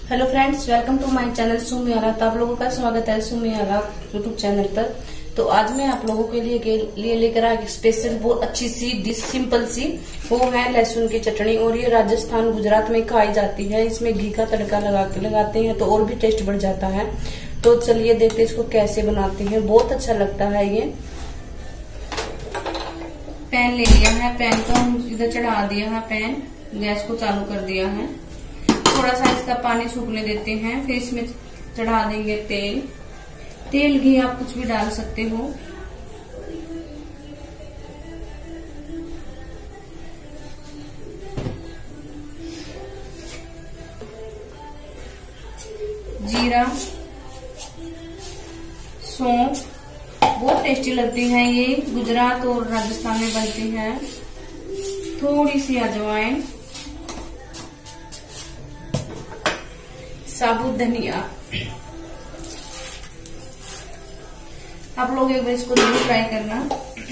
Hello friends, welcome to my channel Sumi Arat. आप लोगों का स्वागत है सुमी आरात यूट्यूब चैनल पर। तो आज मैं आप लोगों के लिए लेकर आ स्पेशल बहुत अच्छी सी डिश, सिंपल सी, वो है लहसुन की चटनी। और ये राजस्थान गुजरात में खाई जाती है। इसमें घी का तड़का लगाते हैं तो और भी टेस्ट बढ़ जाता है। तो चलिए देखते हैं इसको कैसे बनाते हैं। बहुत अच्छा लगता है ये। पैन ले लिया है, पैन को हम इधर चढ़ा दिया है, पैन गैस को चालू कर दिया है। थोड़ा सा इसका पानी सूखने देते हैं, फिर इसमें चढ़ा देंगे तेल घी आप कुछ भी डाल सकते हो। जीरा, सौंफ, बहुत टेस्टी लगती है ये। गुजरात और राजस्थान में बनती है। थोड़ी सी अजवाइन, साबुत धनिया। आप लोग एक बार इसको जरूर ट्राई करना।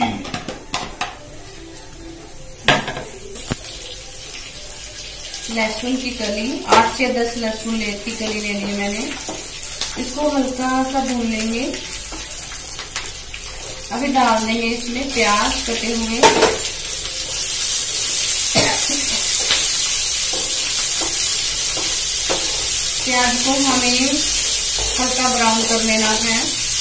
लहसुन की कली, 8 से 10 लहसुन की कली ले ली मैंने। इसको हल्का सा भून लेंगे। अभी डाल देंगे इसमें प्याज कटे हुए। प्याज को हमें हल्का ब्राउन कर लेना है।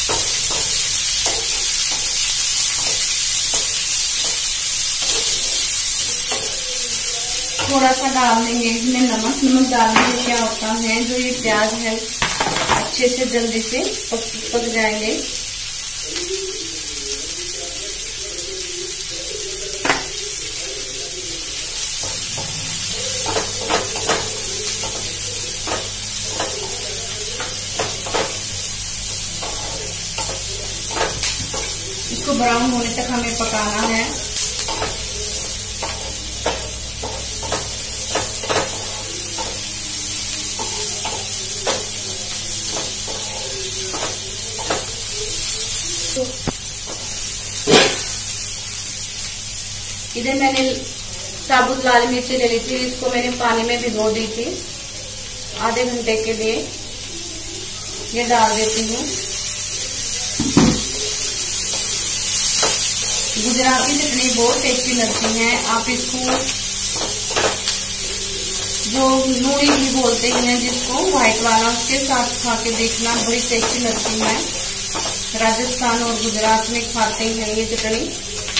थोड़ा सा डाल देंगे इसमें नमक डालने से क्या होता है, जो ये प्याज है अच्छे से जल्दी से पक जाएंगे। इसको ब्राउन होने तक हमें पकाना है। इधर मैंने साबुत लाल मिर्ची ले ली थी। इसको मैंने पानी में भिगो दी थी आधे घंटे के लिए। ये डाल देती हूँ। गुजराती चटनी बहुत टेस्टी लगती है। आप इसको जो नूरी भी बोलते हैं जिसको, व्हाइट वाला, उसके साथ खा के देखना, बड़ी टेस्टी लगती है। राजस्थान और गुजरात में खाते हैं ये चटनी।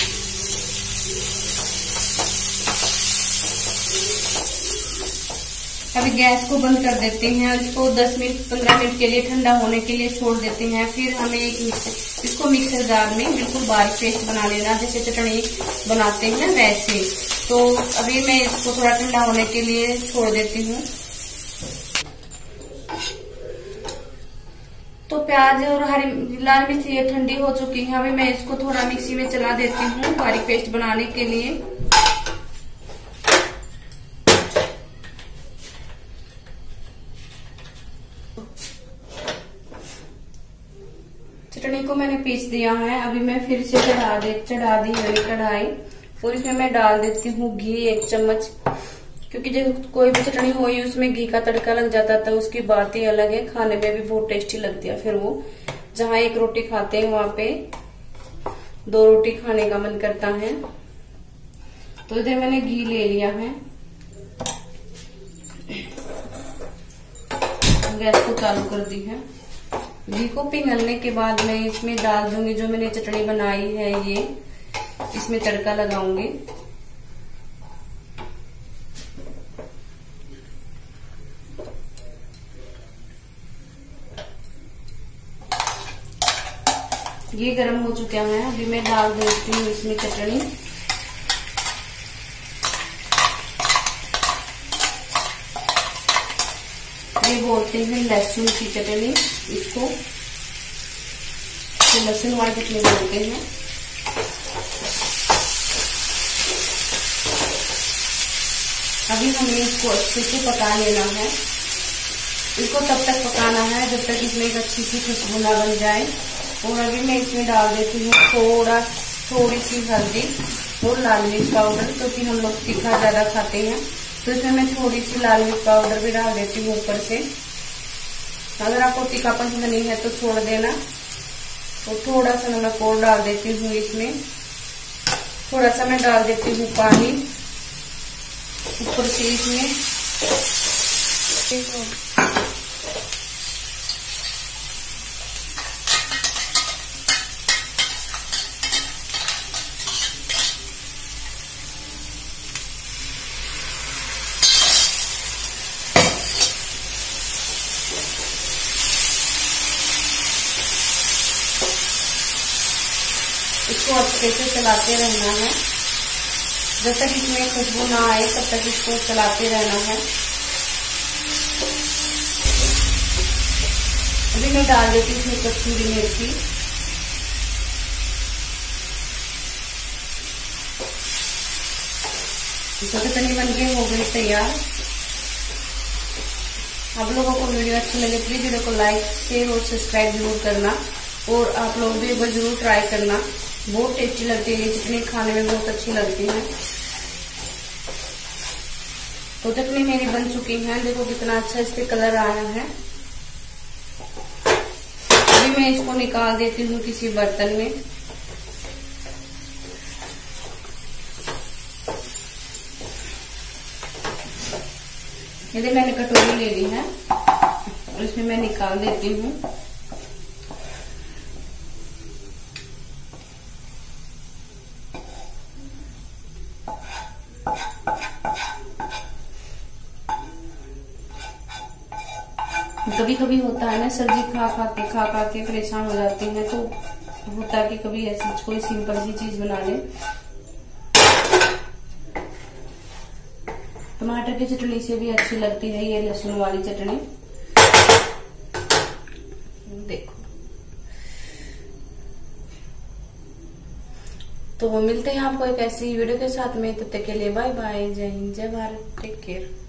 अभी गैस को बंद कर देते हैं। इसको 10 मिनट 15 मिनट के लिए ठंडा होने के लिए छोड़ देते हैं। फिर हमें इसको मिक्सर जार में बिल्कुल बारीक पेस्ट बना लेना, जैसे चटनी बनाते हैं वैसे। तो अभी मैं इसको थोड़ा ठंडा होने के लिए छोड़ देती हूँ। तो प्याज और हरी लाल मिर्च ये ठंडी हो चुकी है। अभी मैं इसको थोड़ा मिक्सी में चला देती हूँ बारीक पेस्ट बनाने के लिए। चटनी को मैंने पीस दिया है। अभी मैं फिर से चढ़ा दी मैंने कढ़ाई, और इसमें मैं डाल देती हूँ घी 1 चम्मच। क्योंकि जब कोई भी चटनी हो उसमें घी का तड़का लग जाता था, उसकी बात ही अलग है। खाने में भी बहुत टेस्टी लगती है। फिर वो जहाँ 1 रोटी खाते हैं वहां पे 2 रोटी खाने का मन करता है। तो इधर मैंने घी ले लिया है। गैस को चालू कर दी है। घी को पिघलने के बाद मैं इसमें डाल दूंगी जो मैंने चटनी बनाई है, ये इसमें तड़का लगाऊंगी। ये गर्म हो चुका है। अभी मैं डाल देती हूँ इसमें चटनी। ये बोलते हैं लहसुन की चटनी इसको, तो लहसुन वाली चटनी बोलते हैं। अभी हमें इसको अच्छे से पका लेना है। इसको तब तक पकाना है जब तक इसमें एक अच्छी सी खुशबू ना बन जाए। और अभी मैं इसमें डाल देती हूँ थोड़ी सी हल्दी और लाल मिर्च पाउडर, क्योंकि हम लोग तीखा ज्यादा खाते हैं। तो इसमें मैं थोड़ी सी लाल मिर्च पाउडर भी डाल देती हूँ ऊपर से। अगर आपको तीखा पसंद नहीं है तो छोड़ देना। तो थोड़ा सा नमक और डाल देती हूँ इसमें। थोड़ा सा मैं डाल देती हूँ पानी ऊपर से इसमें। इसको अच्छे से चलाते रहना है, जब तक इसमें खुशबू ना आए तब तक इसको चलाते रहना है। अभी मैं डाल देती हूँ इसमें कसूरी मेथी। तो चटनी बनके हो गई तैयार। आप लोगों को वीडियो अच्छी लगे प्लीज वीडियो को लाइक शेयर और सब्सक्राइब जरूर करना, और आप लोग भी एक बार जरूर ट्राई करना। बहुत टेस्टी लगती है ये चटनी, खाने में बहुत अच्छी लगती है। तो चटनी मेरी बन चुकी है, देखो कितना अच्छा इस पे कलर आया है। अभी मैं इसको निकाल देती हूँ किसी बर्तन में। ये मैंने कटोरी ले ली है और इसमें मैं निकाल देती हूँ। कभी कभी होता है ना, सब्जी खा खा के परेशान हो जाते हैं, तो होता है कि कभी ऐसी कोई सिंपल सी चीज बना ले। टमाटर की चटनी से भी अच्छी लगती है ये लहसुन वाली चटनी। देखो, तो वो मिलते हैं आपको एक ऐसी वीडियो के साथ में। तब तक के लिए बाय बाय, जय हिंद, जय भारत, टेक केयर।